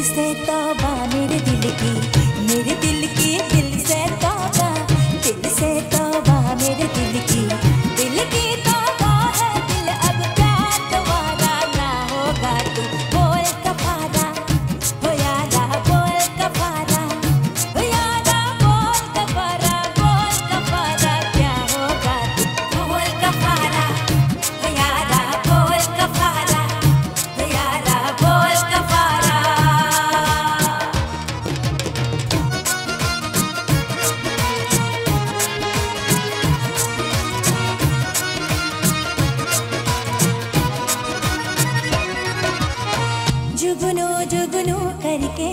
से तौबा मेरे दिल की, मेरे दिल की, दिल से तौबा, दिल से तौबा मेरे दिल की तौबा है। दिल अब प्यार दोबारा ना होगा, तू बोल कफारा हो यारा, बोल कफारा हो यारा, बोल कफारा, बोल कफारा क्या होगा, तू बोल कफारा हो यारा, बोल कफारा हो यारा, बोल कफारा। जुगनू जुगनू करके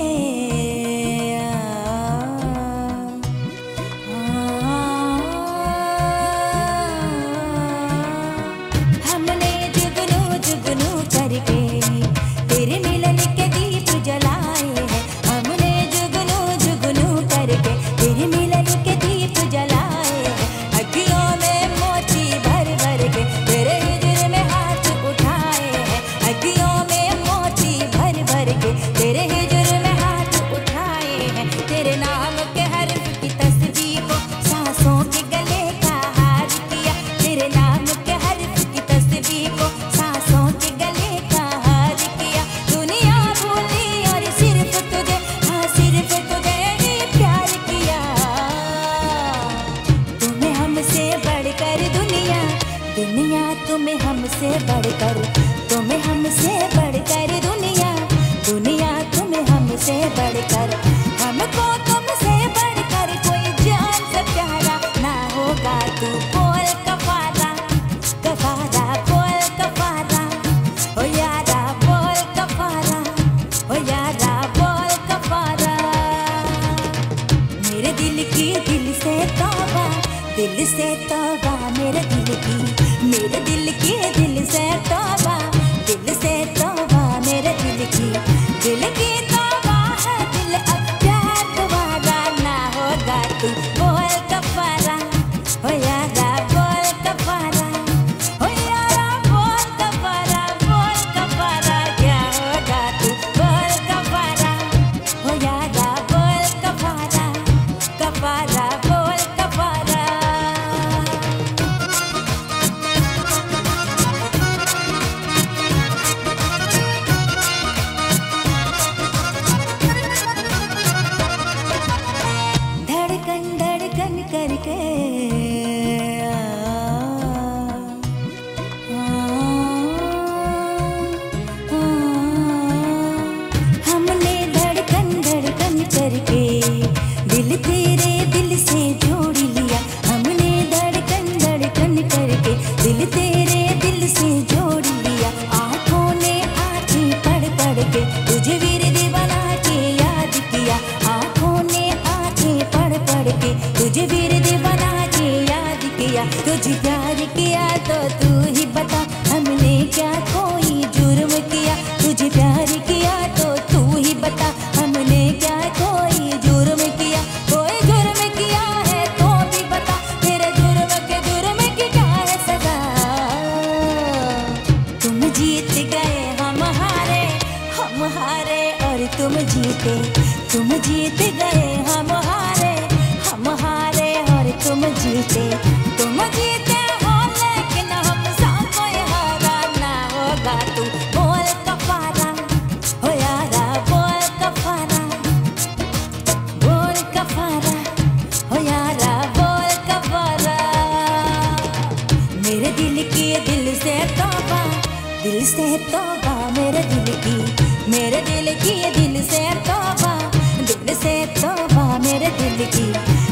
हमने जुगनू जुगनू करके तेरे मिलन के दीप जलाए हैं। हमने जुगनू जुगनू करके तेरे मिलन के दीप जलाए हैं। अखियों में मोती भर भर के तेरे हिजर में हाथ उठाए हैं। अखियों में मोती भर भर के तेरे हिजर में हाथ उठाए हैं। तेरे नाम के हर्फ की तस्वीर को सांसों के गले का हार किया। तेरे नाम के हर्फ की तस्वीर को सांसों के गले का हार किया। दुनिया भूली और सिर्फ तुझे, हाँ सिर्फ तुझे ही प्यार किया। तुम्हें हमसे बढ़कर दुनिया, दुनिया तुम्हें हमसे बढ़कर, तुम्हें हमसे बढ़कर दुनिया, दुनिया तुम्हें हमसे बढ़कर, हमको तुमसे बढ़कर कोई जान से प्यारा ना होगा। तू बोल कफारा, कफारा बोल कफारा हो यारा, बोल कफारा हो यारा, बोल कफारा। मेरे दिल की, दिल से तौबा, दिल से तौबा मेरे दिल की, मेरे दिल की, दिल से तौबा, दिल से तौबा मेरे दिल की तौबा है। दिल अब प्यार दोबारा ना होगा, तू बोल कफारा हो यारा, बोल कफारा हो यारा, बोल कफारा, बोल कफारा क्या होगा, तू बोल कफारा हो यारा, बोल कफारा, कफारा बोल कफारा। धड़कन धड़कन करके हमने धड़कन धड़कन करके दिल तेरे दिल से जोड़ लिया। हमने धड़कन धड़कन करके दिल तेरे दिल से जोड़ लिया। आँखों ने आँखें पढ़ पढ़ के तुझे विरद बना के याद किया। आँखों ने आँखें पढ़ पढ़ के तुझे विरद बना के याद किया। तुझे प्यार किया तो तू ही बता, हमने क्या कोई जुर्म किया। तुझे प्यार किया तो तू ही बता, हमने क्या कोई जुर्म किया। कोई जुर्म किया है तो भी बता, तेरे जुर्म के जुर्म की क्या है सजा। तुम जीत गए हम हारे, हम हारे और तुम जीते। तुम जीत गए हम हारे, हम हारे और तुम जीते। तुम जीते हो लेकिन हम सा कोई हारा ना होगा। तू बोल कफारा हो यारा, बोल कफारा, बोल कफारा हो यारा, बोल कफारा। मेरे दिल की, दिल से तौबा, दिल से तौबा मेरे दिल की, मेरे दिल की, दिल से तौबा, दिल से तौबा मेरे दिल की।